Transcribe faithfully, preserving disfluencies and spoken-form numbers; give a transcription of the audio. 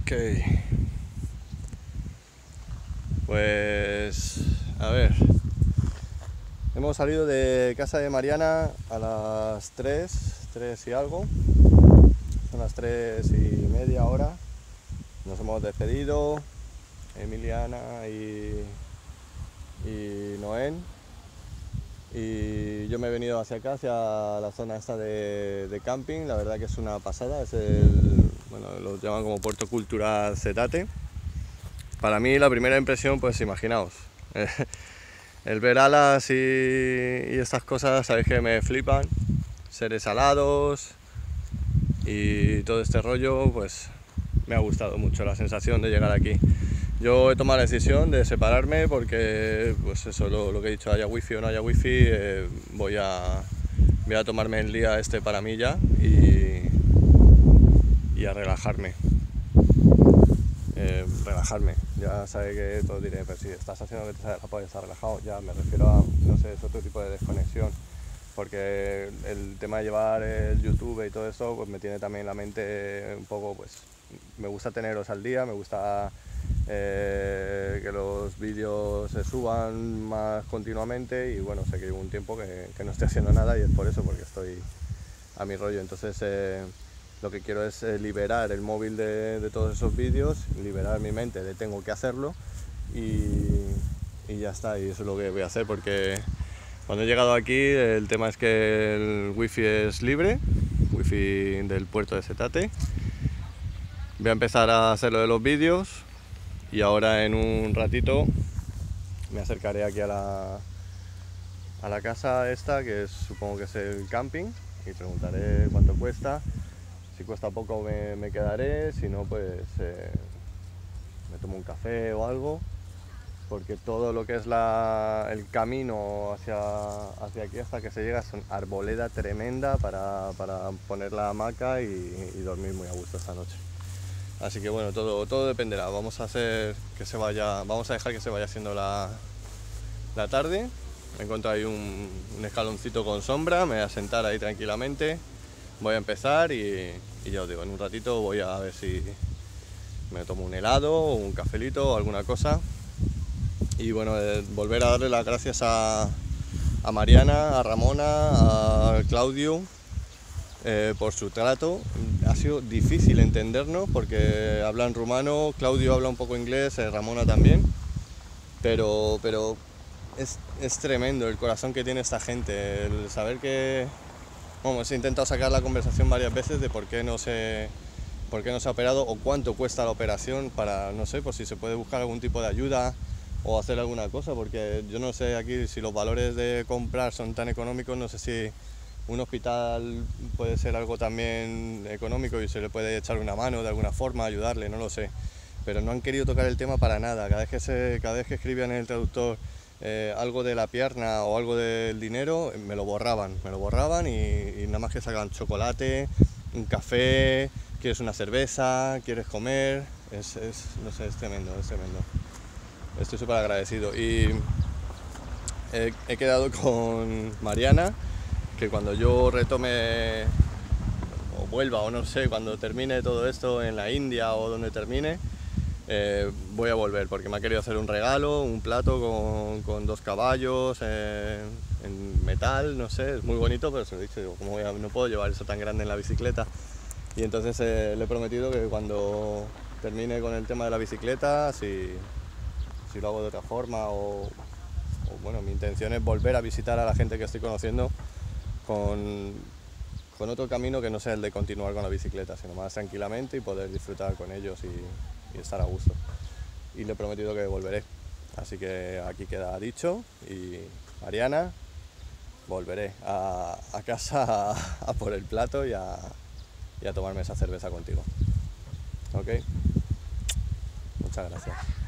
Ok. Pues a ver, hemos salido de casa de Mariana a las tres, tres y algo. Son las tres y media ahora. Nos hemos despedido, Emiliana y, y Noén. Y yo me he venido hacia acá, hacia la zona esta de, de camping. La verdad que es una pasada, es el, bueno, lo llaman como Puerto Cultural Zetate. Para mí la primera impresión, pues imaginaos, el ver alas y, y estas cosas, sabéis que me flipan, seres alados y todo este rollo, pues me ha gustado mucho la sensación de llegar aquí. Yo he tomado la decisión de separarme porque, pues eso, lo, lo que he dicho, haya wifi o no haya wifi, eh, voy, a, voy a tomarme el día este para mí ya y, y a relajarme. Eh, relajarme, ya sabe que todo diré, pero si estás haciendo que te sale la estar relajado, ya me refiero a, no sé, es otro tipo de desconexión, porque el tema de llevar el YouTube y todo eso, pues me tiene también la mente un poco, pues, me gusta teneros al día, me gusta eh, que los vídeos se suban más continuamente y bueno, sé que llevo un tiempo que, que no estoy haciendo nada y es por eso, porque estoy a mi rollo, entonces eh, lo que quiero es eh, liberar el móvil de, de todos esos vídeos, liberar mi mente de tengo que hacerlo y, y ya está, y eso es lo que voy a hacer, porque cuando he llegado aquí el tema es que el wifi es libre, wifi del puerto de Zetate. Voy a empezar a hacer lo de los vídeos y ahora en un ratito me acercaré aquí a la, a la casa esta, que es, supongo que es el camping, y preguntaré cuánto cuesta. Si cuesta poco me, me quedaré, si no pues eh, me tomo un café o algo, porque todo lo que es la, el camino hacia, hacia aquí hasta que se llega son arboleda tremenda para, para poner la hamaca y, y dormir muy a gusto esta noche. Así que bueno, todo, todo dependerá, vamos a hacer que se vaya, vamos a dejar que se vaya haciendo la, la tarde. Me encuentro ahí un, un escaloncito con sombra, me voy a sentar ahí tranquilamente. Voy a empezar y, y ya os digo, en un ratito voy a ver si me tomo un helado o un cafelito o alguna cosa. Y bueno, eh, volver a darle las gracias a, a Mariana, a Ramona, a Claudio eh, por su trato. Ha sido difícil entendernos porque hablan rumano, Claudio habla un poco inglés, eh, Ramona también, pero, pero es, es tremendo el corazón que tiene esta gente, el saber que... Vamos, he intentado sacar la conversación varias veces de por qué no se, por qué no se ha operado o cuánto cuesta la operación para, no sé, por si se puede buscar algún tipo de ayuda o hacer alguna cosa, porque yo no sé aquí si los valores de comprar son tan económicos, no sé si un hospital puede ser algo también económico y se le puede echar una mano de alguna forma, ayudarle, no lo sé. Pero no han querido tocar el tema para nada, cada vez que, se, cada vez que escribían en el traductor Eh, algo de la pierna o algo del dinero, me lo borraban, me lo borraban y, y nada más que sacan chocolate, un café, quieres una cerveza, quieres comer, es, es no sé, es tremendo, es tremendo. Estoy súper agradecido y he, he quedado con Mariana que cuando yo retome o vuelva o no sé, cuando termine todo esto en la India o donde termine, Eh, voy a volver porque me ha querido hacer un regalo, un plato con, con dos caballos eh, en metal, no sé, es muy bonito, pero se lo he dicho, digo, ¿cómo voy a, no puedo llevar eso tan grande en la bicicleta? Y entonces eh, le he prometido que cuando termine con el tema de la bicicleta, si, si lo hago de otra forma o, o bueno, mi intención es volver a visitar a la gente que estoy conociendo con, con otro camino que no sea el de continuar con la bicicleta, sino más tranquilamente y poder disfrutar con ellos y y estar a gusto. Y le he prometido que volveré. Así que aquí queda dicho y Mariana, volveré a, a casa a, a por el plato y a, y a tomarme esa cerveza contigo. ¿Ok? Muchas gracias.